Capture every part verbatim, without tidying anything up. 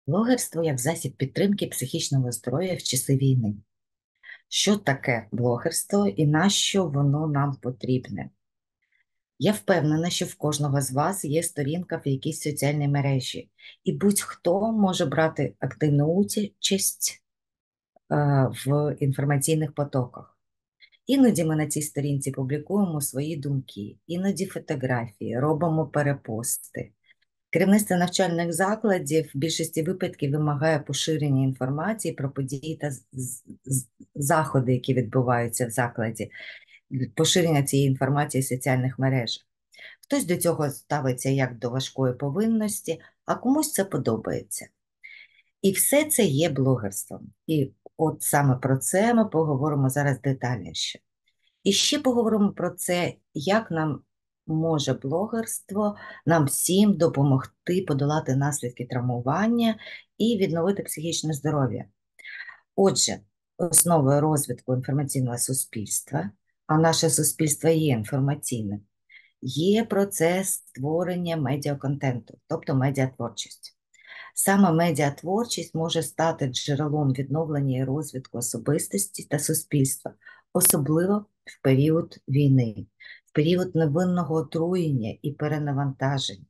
Блогерство як засіб підтримки психічного здоров'я в часи війни. Що таке блогерство і на що воно нам потрібне? Я впевнена, що в кожного з вас є сторінка в якійсь соціальній мережі, і будь-хто може брати активну участь е, в інформаційних потоках. Іноді ми на цій сторінці публікуємо свої думки, іноді фотографії, робимо перепости. Керівництво навчальних закладів в більшості випадків вимагає поширення інформації про події та з- з- з- заходи, які відбуваються в закладі, поширення цієї інформації в соціальних мережах. Хтось до цього ставиться як до важкої повинності, а комусь це подобається. І все це є блогерством. І от саме про це ми поговоримо зараз детальніше. І ще поговоримо про це, як нам може блогерство нам всім допомогти подолати наслідки травмування і відновити психічне здоров'я. Отже, основою розвитку інформаційного суспільства, а наше суспільство є інформаційним, є процес створення медіаконтенту, тобто медіатворчість. Саме медіатворчість може стати джерелом відновлення і розвитку особистості та суспільства, особливо в період війни, в період невинного отруєння і перенавантажень.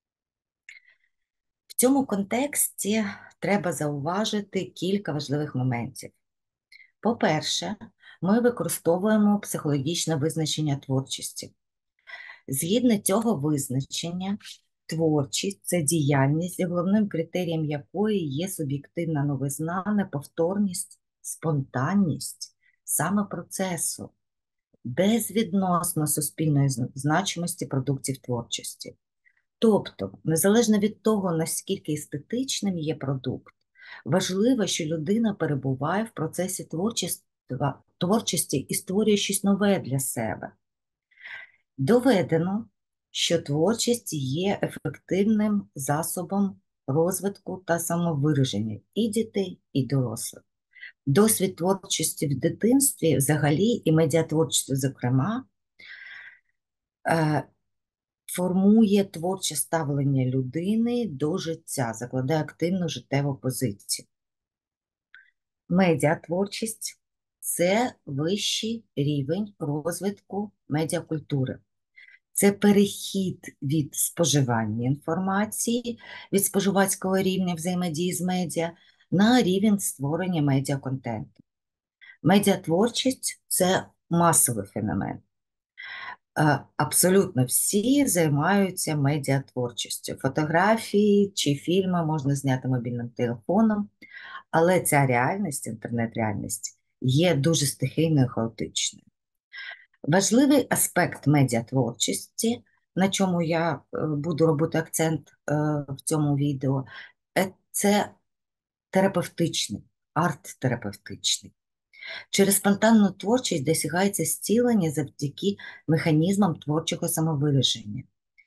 В цьому контексті треба зауважити кілька важливих моментів. По-перше, ми використовуємо психологічне визначення творчості. Згідно цього визначення, творчість – це діяльність, головним критерієм якої є суб'єктивна новизна, неповторність, спонтанність саме процесу, безвідносно суспільної значимості продуктів творчості. Тобто, незалежно від того, наскільки естетичним є продукт, важливо, що людина перебуває в процесі творчества, творчості і створює щось нове для себе. Доведено, що творчість є ефективним засобом розвитку та самовираження і дітей, і дорослих. Досвід творчості в дитинстві взагалі і медіатворчості, зокрема, е, формує творче ставлення людини до життя, закладає активну життєву позицію. Медіатворчість – це вищий рівень розвитку медіакультури. Це перехід від споживання інформації, від споживацького рівня взаємодії з медіа на рівень створення медіаконтенту. Медіатворчість – це масовий феномен. Абсолютно всі займаються медіатворчістю. Фотографії чи фільми можна зняти мобільним телефоном, але ця реальність, інтернет-реальність, є дуже стихійною і хаотичною. Важливий аспект медіатворчості, на чому я е, буду робити акцент е, в цьому відео, е, це терапевтичний, арт-терапевтичний. Через спонтанну творчість досягається зцілення завдяки механізмам творчого самовираження.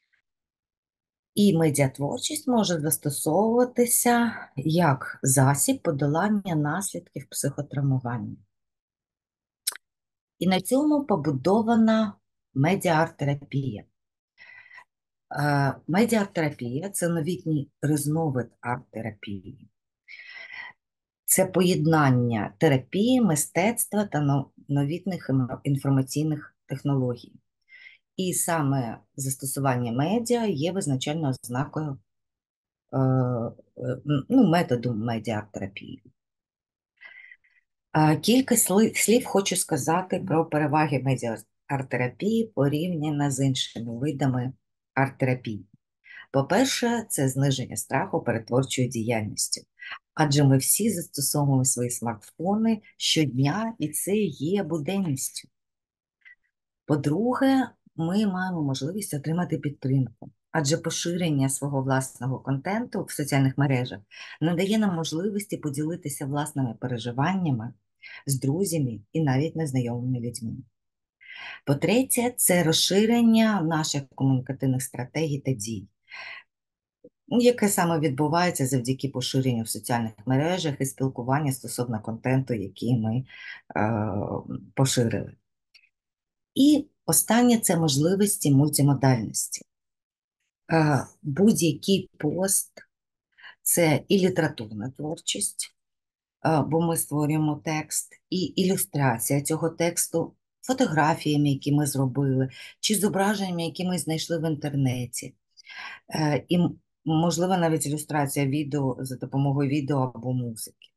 І медіатворчість може застосовуватися як засіб подолання наслідків психотравмування. І на цьому побудована медіа-арт-терапія. Е, Медіа-арт-терапія – це новітній різновид арт-терапії. Це поєднання терапії, мистецтва та новітніх інформаційних технологій. І саме застосування медіа є визначальною ознакою е, е, ну, методу медіа-арт-терапії. Кілька слів хочу сказати про переваги медіа-арт-терапії порівняно з іншими видами арт-терапії. По-перше, це зниження страху перед творчою діяльністю, адже ми всі застосовуємо свої смартфони щодня, і це є буденністю. По-друге, ми маємо можливість отримати підтримку, адже поширення свого власного контенту в соціальних мережах надає нам можливості поділитися власними переживаннями з друзями і навіть незнайомими людьми. По-третє, це розширення наших комунікативних стратегій та дій, яке саме відбувається завдяки поширенню в соціальних мережах і спілкування стосовно контенту, який ми е, поширили. І останнє – це можливості мультимодальності. Е, будь-який пост – це і літературна творчість, е, бо ми створюємо текст, і ілюстрація цього тексту фотографіями, які ми зробили, чи зображеннями, які ми знайшли в інтернеті. Е, І, можливо, навіть ілюстрація відео за допомогою відео або музики.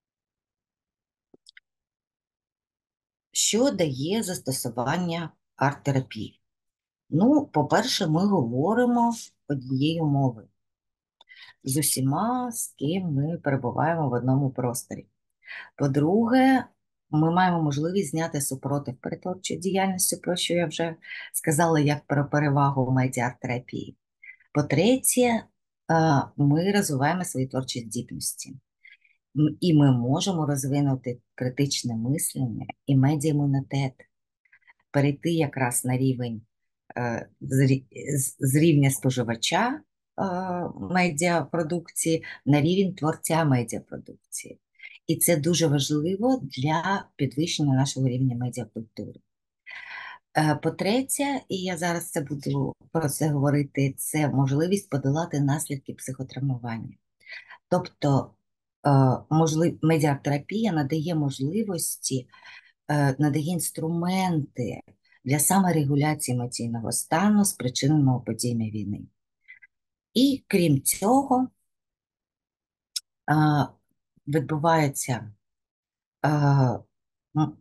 Що дає застосування арт-терапії? Ну, по-перше, ми говоримо однією мовою з усіма, з ким ми перебуваємо в одному просторі. По-друге, ми маємо можливість зняти супротив перед творчою діяльністю, про що я вже сказала, як про перевагу медіа-арт-терапії. По-третє, е, ми розвиваємо свої творчі здібності. М, І ми можемо розвинути критичне мислення і медіаімунітет, перейти якраз на рівень е, з рі- з- з рівня споживача е, медіапродукції на рівень творця медіапродукції. І це дуже важливо для підвищення нашого рівня медіакультури. Е, По-третє, і я зараз це буду про це говорити, це можливість подолати наслідки психотравмування. Тобто е, можлив... медіатерапія надає можливості, е, надає інструменти для саморегуляції емоційного стану, спричиненого подіями війни. І крім цього, е, відбувається е, м,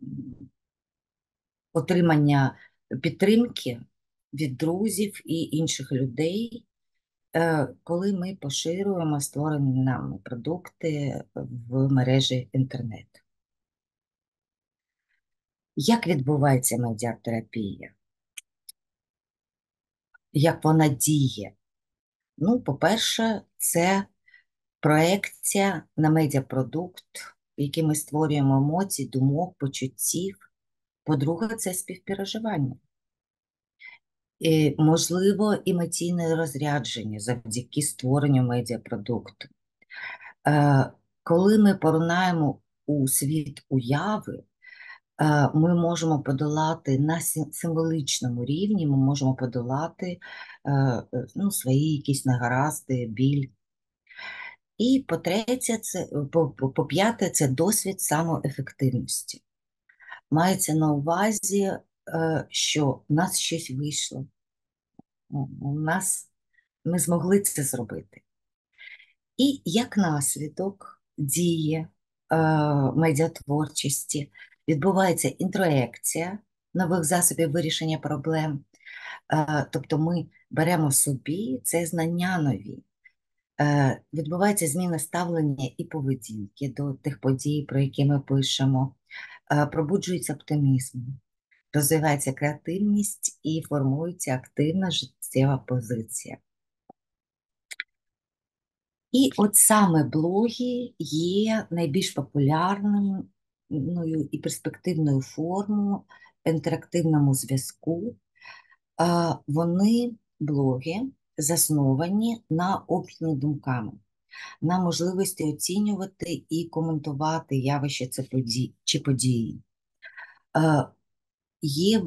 отримання підтримки від друзів і інших людей, е, коли ми поширюємо створені нами продукти в мережі інтернет. Як відбувається медіатерапія? Як вона діє? Ну, по-перше, це проекція на медіапродукт, в який ми створюємо емоцій, думок, почуттів. По-друге, це співпереживання. І, можливо, емоційне розрядження завдяки створенню медіапродукту. Е, Коли ми поринаємо у світ уяви, е, ми можемо подолати на символічному рівні, ми можемо подолати е, е, ну, свої якісь негаразди, біль. І по-третє, це, по- по- по-п'яте, це досвід самоефективності. Мається на увазі, е, що в нас щось вийшло, у у нас ми змогли це зробити. І як наслідок дії е, медіатворчості відбувається інтроекція нових засобів вирішення проблем. Е, тобто ми беремо собі це знання нові. Е, відбувається зміна ставлення і поведінки до тих подій, про які ми пишемо. Е, пробуджується оптимізм, розвивається креативність і формується активна життєва позиція. І от саме блоги є найбільш популярною і перспективною формою в інтерактивному зв'язку. А, Вони, блоги, засновані на обміні думками, на можливості оцінювати і коментувати явища це події, чи події. А, Є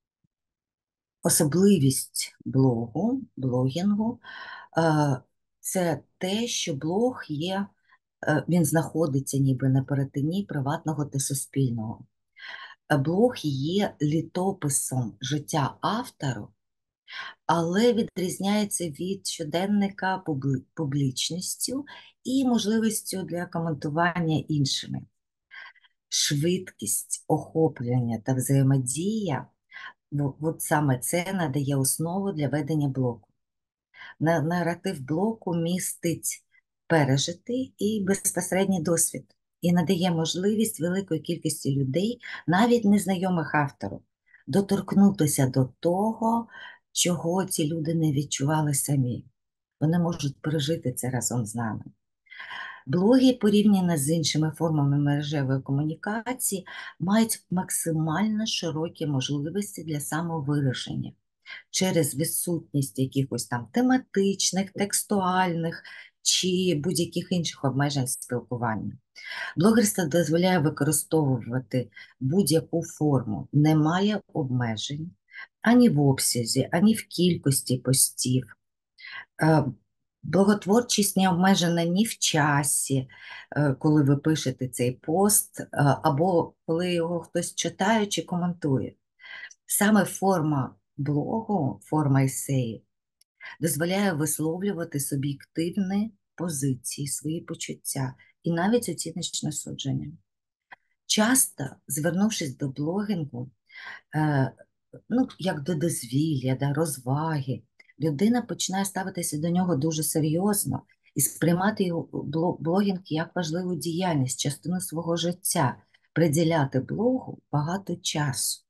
особливість блогу, блогінгу, а, це те, що блог є, е, він знаходиться ніби на перетині приватного та суспільного. Е, Блог є літописом життя автору, але відрізняється від щоденника публи- публічністю і можливістю для коментування іншими. Швидкість, охоплення та взаємодія, в- от саме це надає основу для ведення блогу. На- Наратив блоку містить пережитий і безпосередній досвід і надає можливість великої кількості людей, навіть незнайомих автору, доторкнутися до того, чого ці люди не відчували самі. Вони можуть пережити це разом з нами. Блоги, порівняно з іншими формами мережевої комунікації, мають максимально широкі можливості для самовираження через відсутність якихось там тематичних, текстуальних чи будь-яких інших обмежень спілкування. Блогерство дозволяє використовувати будь-яку форму, немає обмежень ані в обсязі, ані в кількості постів. Е, Благотворчість не обмежена ні в часі, е, коли ви пишете цей пост, е, або коли його хтось читає чи коментує. Саме форма блогу, форма есеї, дозволяє висловлювати суб'єктивні позиції, свої почуття і навіть оціночне судження. Часто, звернувшись до блогінгу, е, ну, як до дозвілля, до розваги, людина починає ставитися до нього дуже серйозно і сприймати його бло- блогінг як важливу діяльність, частину свого життя, приділяти блогу багато часу.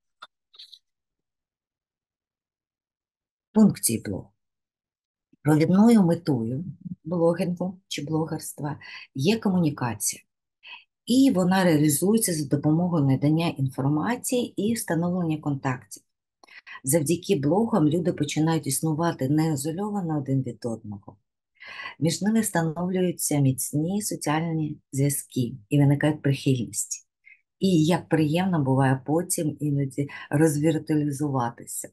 Функції блогу. Провідною метою блогінгу чи блогерства є комунікація. І вона реалізується за допомогою надання інформації і встановлення контактів. Завдяки блогам люди починають існувати не ізольовано один від одного. Між ними встановлюються міцні соціальні зв'язки і виникають прихильності. І як приємно буває потім іноді розвіртуалізуватися.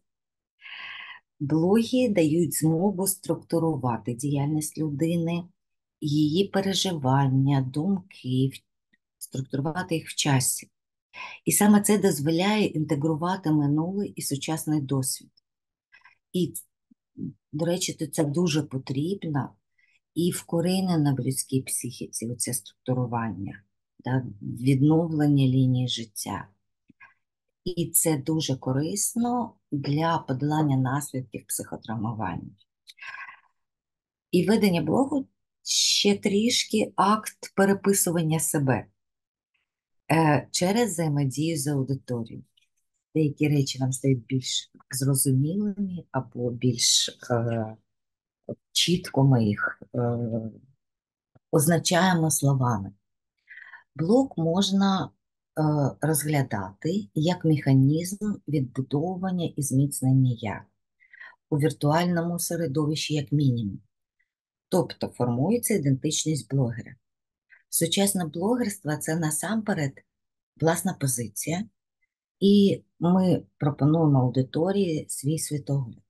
Блоги дають змогу структурувати діяльність людини, її переживання, думки, структурувати їх в часі. І саме це дозволяє інтегрувати минулий і сучасний досвід. І, до речі, це дуже потрібно і вкорінено в людській психіці, оце структурування, да, відновлення лінії життя. І це дуже корисно для подолання наслідків психотравмування. І ведення блогу ще трішки акт переписування себе е, через взаємодію з аудиторією. Деякі речі нам стають більш зрозумілими або більш е, чітко ми їх е, означаємо словами. Блог можна е, розглядати як механізм відбудовування і зміцнення я у віртуальному середовищі як мінімум. Тобто формується ідентичність блогера. Сучасне блогерство – це насамперед власна позиція, і ми пропонуємо аудиторії свій світогляд.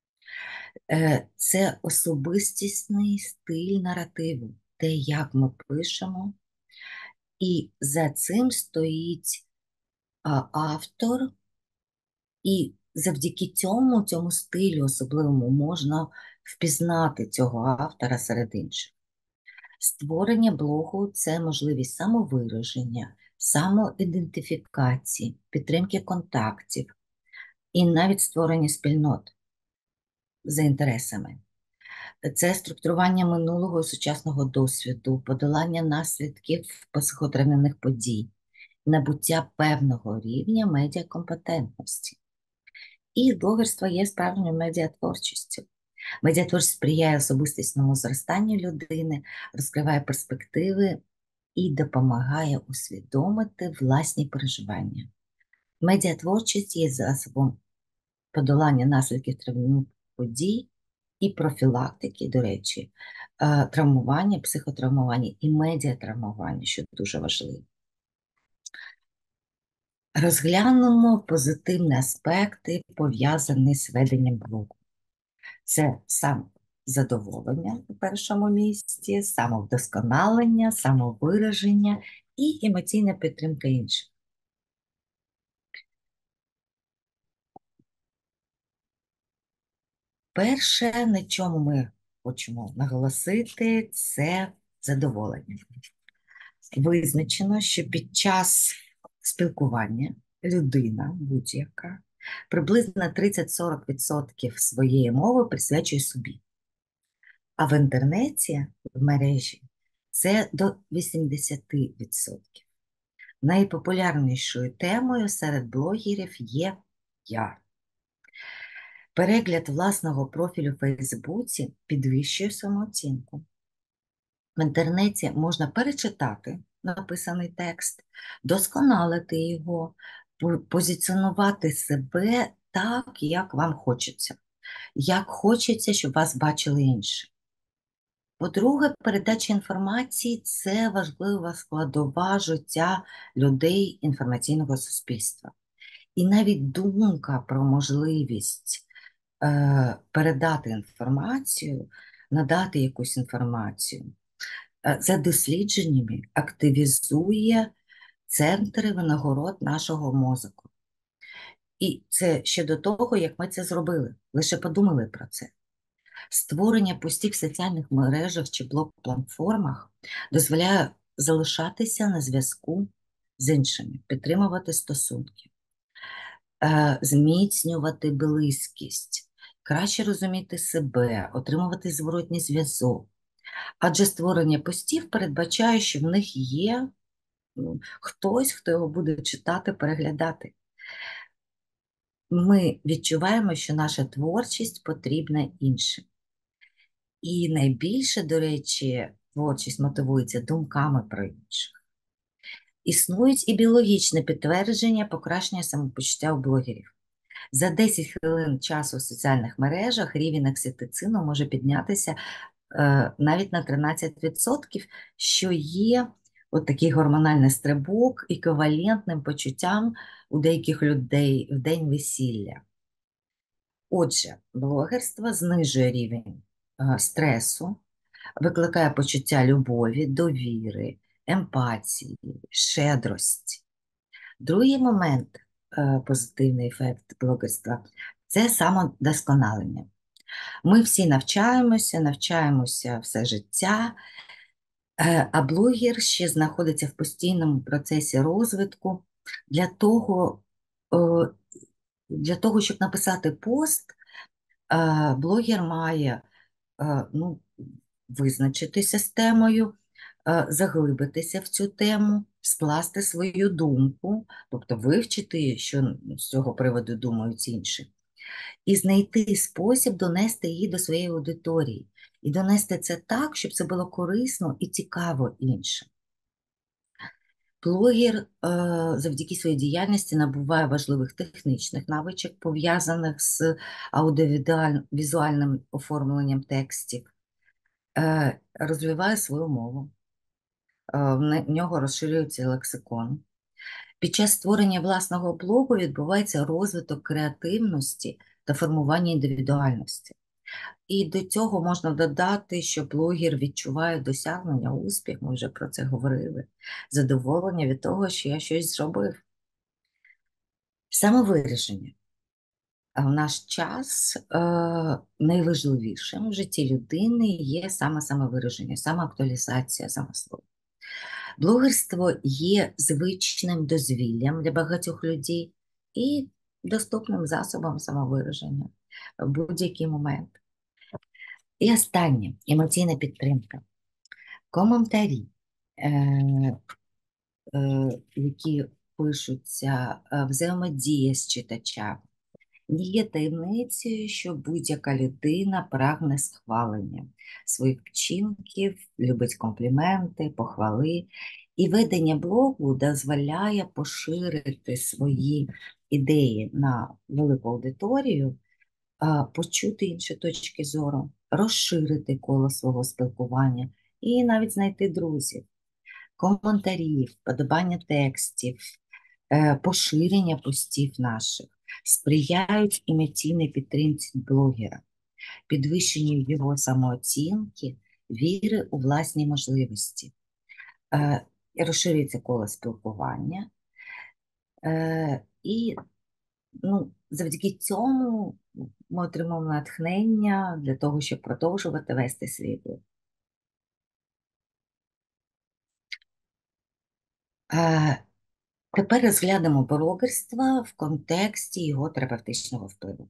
Це особистісний стиль наративу, те, як ми пишемо, і за цим стоїть автор, і завдяки цьому, цьому стилю особливому можна впізнати цього автора серед інших. Створення блогу – це можливість самовираження, самоідентифікації, підтримки контактів і навіть створення спільнот за інтересами. Це структурування минулого і сучасного досвіду, подолання наслідків психотравмних подій, набуття певного рівня медіакомпетентності. І блогерство є справжньою медіатворчістю. Медіатворчість сприяє особистісному зростанню людини, розкриває перспективи і допомагає усвідомити власні переживання. Медіатворчість є засобом подолання наслідків травмних подій і профілактики, до речі, травмування, психотравмування і медіатравмування, що дуже важливо. Розглянемо позитивні аспекти, пов'язані з веденням блогу. Це самозадоволення у першому місці, самовдосконалення, самовираження і емоційна підтримка інших. Перше, на чому ми хочемо наголосити, це задоволення. Визначено, що під час спілкування людина будь-яка приблизно тридцять-сорок відсотків своєї мови присвячує собі. А в інтернеті, в мережі, це до вісімдесят відсотків. Найпопулярнішою темою серед блогерів є піар. Перегляд власного профілю в Фейсбуці підвищує самооцінку. В інтернеті можна перечитати написаний текст, досконалити його, позиціонувати себе так, як вам хочеться. Як хочеться, щоб вас бачили інші. По-друге, передача інформації – це важлива складова життя людей інформаційного суспільства. І навіть думка про можливість е, передати інформацію надати якусь інформацію. Е, За дослідженнями активізує центри винагород нашого мозку. І це ще до того, як ми це зробили. Лише подумали про це. Створення постів в соціальних мережах чи блок-платформах дозволяє залишатися на зв'язку з іншими, підтримувати стосунки, е, зміцнювати близькість, краще розуміти себе, отримувати зворотній зв'язок. Адже створення постів передбачає, що в них є ну, хтось, хто його буде читати, переглядати. Ми відчуваємо, що наша творчість потрібна іншим. І найбільше, до речі, творчість мотивується думками про інших. Існують і біологічне підтвердження покращення самопочуття у блогерів. За десять хвилин часу в соціальних мережах рівень окситоцину може піднятися е, навіть на тринадцять відсотків, що є от такий гормональний стрибок еквівалентним почуттям у деяких людей в день весілля. Отже, блогерство знижує рівень е, стресу, викликає почуття любові, довіри, емпатії, щедрості. Другий момент, е, позитивний ефект блогерства – це самодосконалення. Ми всі навчаємося, навчаємося все життя, е, а блогер ще знаходиться в постійному процесі розвитку. Для того, е, для того, щоб написати пост, е, блогер має е, ну, визначитися з темою, е, заглибитися в цю тему, скласти свою думку, тобто вивчити, що з цього приводу думають інші, і знайти спосіб донести її до своєї аудиторії. І донести це так, щоб це було корисно і цікаво іншим. Блогер е, завдяки своїй діяльності набуває важливих технічних навичок, пов'язаних з аудіовізуальним оформленням текстів, е, розвиває свою мову, е, в нього розширюється лексикон. Під час створення власного блогу відбувається розвиток креативності та формування індивідуальності. І до цього можна додати, що блогер відчуває досягнення, успіх, ми вже про це говорили, задоволення від того, що я щось зробив. Самовираження. А в наш час е, найважливішим в житті людини є саме самовираження, самоактуалізація, самослов. Блогерство є звичним дозвіллям для багатьох людей і доступним засобом самовираження в будь-який момент. І останнє – емоційна підтримка. Коментарі, е, е, які пишуться, е, взаємодія з читачами. Не є таємницею, що будь-яка людина прагне схвалення своїх вчинків, любить компліменти, похвали. І ведення блогу дозволяє поширити свої ідеї на велику аудиторію, почути інші точки зору, розширити коло свого спілкування і навіть знайти друзів, коментарів, вподобання текстів, поширення постів наших сприяють емоційній підтримці блогера, підвищенню його самооцінки, віри у власні можливості. Розширюється коло спілкування, і ну, завдяки цьому ми отримуємо натхнення для того, щоб продовжувати вести свій блог. Тепер розглянемо блогерство в контексті його терапевтичного впливу.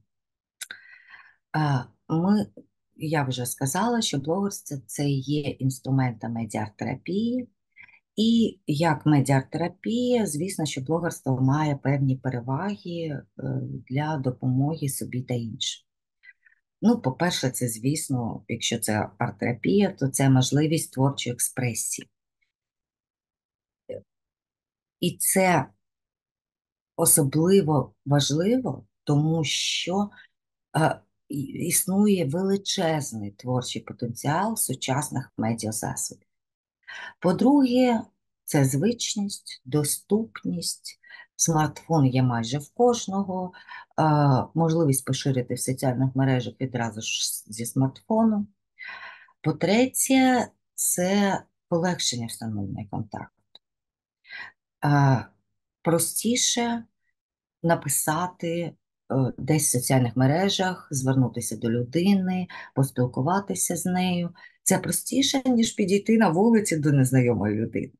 Ми, я вже сказала, що блогерство – це є інструментом медіартерапії, і як медіартерапія, звісно, що блогерство має певні переваги для допомоги собі та іншим. Ну, по-перше, це, звісно, якщо це арт-терапія, то це можливість творчої експресії. І це особливо важливо, тому що е, існує величезний творчий потенціал сучасних медіазасобів. По-друге, це звичність, доступність. Смартфон є майже в кожного, е, можливість поширити в соціальних мережах відразу ж зі смартфону. По-третє, це полегшення встановлення контакту. А, Простіше написати е, десь в соціальних мережах, звернутися до людини, поспілкуватися з нею. Це простіше, ніж підійти на вулиці до незнайомої людини.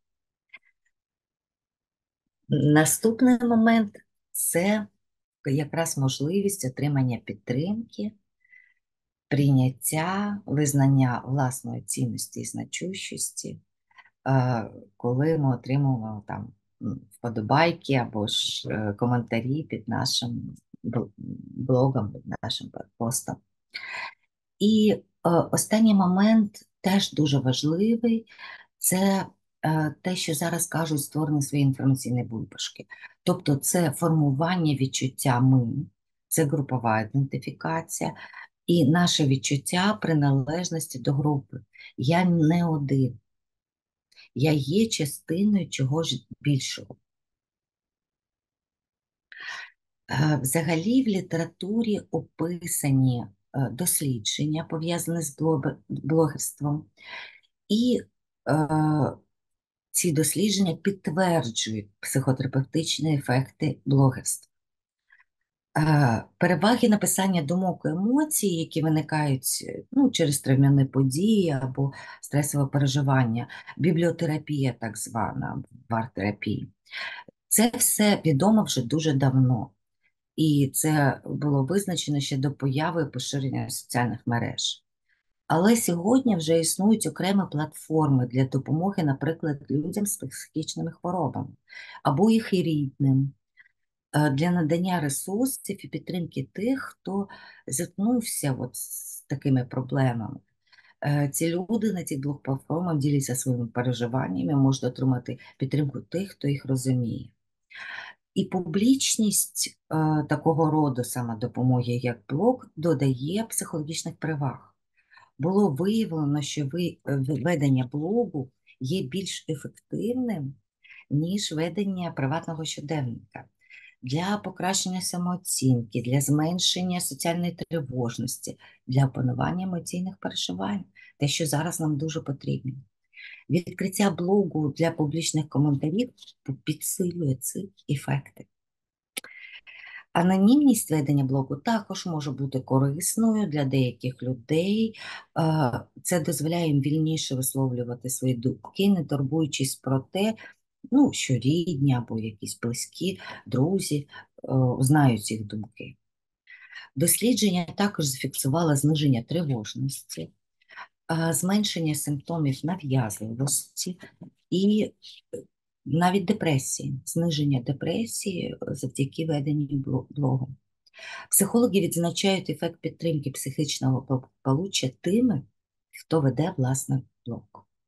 Наступний момент це якраз можливість отримання підтримки, прийняття, визнання власної цінності і значущості, е, коли ми отримуємо там м, вподобайки або ж е, коментарі під нашим бл- блогом, під нашим постом. І е, останній момент теж дуже важливий, це е, те, що зараз кажуть, створення своєї інформаційної бульбашки. Тобто це формування відчуття ми, це групова ідентифікація і наше відчуття приналежності до групи. Я не один, я є частиною чогось більшого. Е, Взагалі в літературі описані е, дослідження, пов'язані з блог- блогерством, і е, ці дослідження підтверджують психотерапевтичні ефекти блогерства. Е, Переваги написання думок і емоцій, які виникають ну, через травмяні події або стресове переживання, бібліотерапія так звана, вар-терапія. Це все відомо вже дуже давно. І це було визначено ще до появи і поширення соціальних мереж. Але сьогодні вже існують окремі платформи для допомоги, наприклад, людям з психічними хворобами або їх і рідним, е, для надання ресурсів і підтримки тих, хто зіткнувся от з такими проблемами. Е, Ці люди на цих двох платформах діляться своїми переживаннями, можуть отримати підтримку тих, хто їх розуміє. І публічність е, такого роду самодопомоги, як блог, додає психологічних переваг. Було виявлено, що ви- ведення блогу є більш ефективним, ніж ведення приватного щоденника. Для покращення самооцінки, для зменшення соціальної тривожності, для опанування емоційних переживань, те, що зараз нам дуже потрібно. Відкриття блогу для публічних коментарів підсилює ці ефекти. Анонімність ведення блогу також може бути корисною для деяких людей. Е, Це дозволяє їм вільніше висловлювати свої думки, не турбуючись про те, ну, що рідні або якісь близькі друзі е, знають їх думки. Дослідження також зафіксувало зниження тривожності, е, зменшення симптомів нав'язливості і навіть депресії, зниження депресії завдяки веденню блогу. Психологи відзначають ефект підтримки психічного благополуччя тими, хто веде власний блог.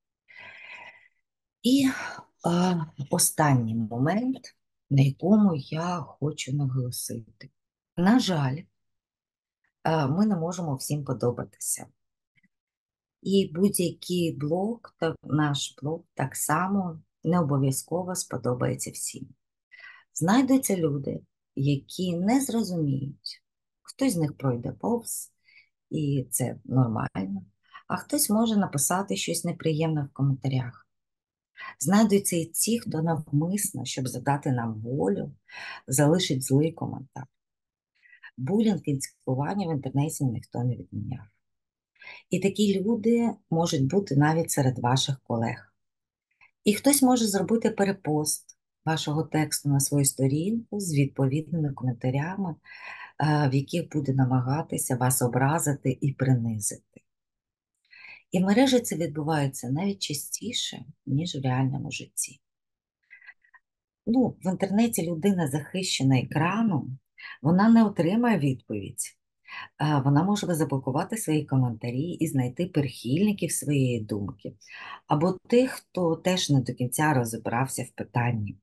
І е, останній момент, на якому я хочу наголосити. На жаль, е, ми не можемо всім подобатися. І будь-який блог, та наш блог так само не обов'язково сподобається всім. Знайдуться люди, які не зрозуміють, хтось з них пройде повз, і це нормально, а хтось може написати щось неприємне в коментарях. Знайдуться і ті, хто навмисно, щоб задати нам волю, залишить злий коментар. Булінг і цькування в інтернеті ніхто не відміняв. І такі люди можуть бути навіть серед ваших колег. І хтось може зробити перепост вашого тексту на свою сторінку з відповідними коментарями, в яких буде намагатися вас образити і принизити. І в мережі це відбувається навіть частіше, ніж в реальному житті. Ну, в інтернеті людина, захищена екраном, вона не отримає відповідь. Вона може заблокувати свої коментарі і знайти прихильників своєї думки, або тих, хто теж не до кінця розібрався в питанні.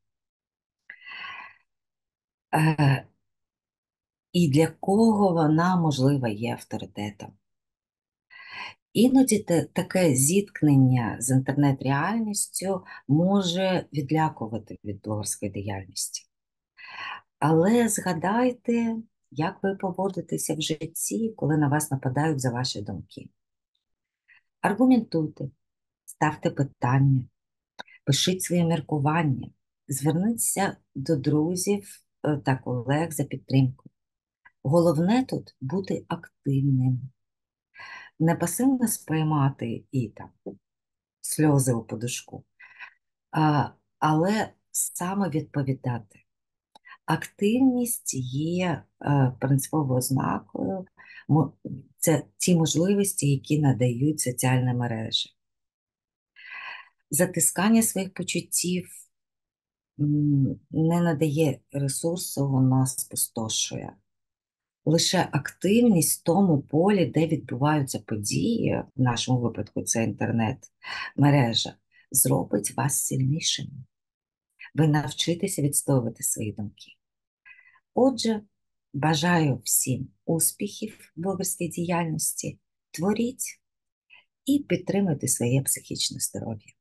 Е, І для кого вона, можливо, є авторитетом. Іноді таке зіткнення з інтернет-реальністю може відлякувати від блогерської діяльності. Але згадайте, як ви поводитеся в житті, коли на вас нападають за ваші думки. Аргументуйте, ставте питання, пишіть своє міркування, зверніться до друзів е, та колег за підтримкою. Головне тут бути активним, не пасивно сприймати і там сльози у подушку, а, але саме відповідати. Активність є е, принциповою ознакою, мо- це ті можливості, які надають соціальні мережі. Затискання своїх почуттів м, не надає ресурсу, воно спустошує. Лише активність в тому полі, де відбуваються події, в нашому випадку це інтернет-мережа, зробить вас сильнішими. Ви навчитеся відстоювати свої думки. Отже, бажаю всім успіхів в блогерській діяльності, творіть і підтримуйте своє психічне здоров'я.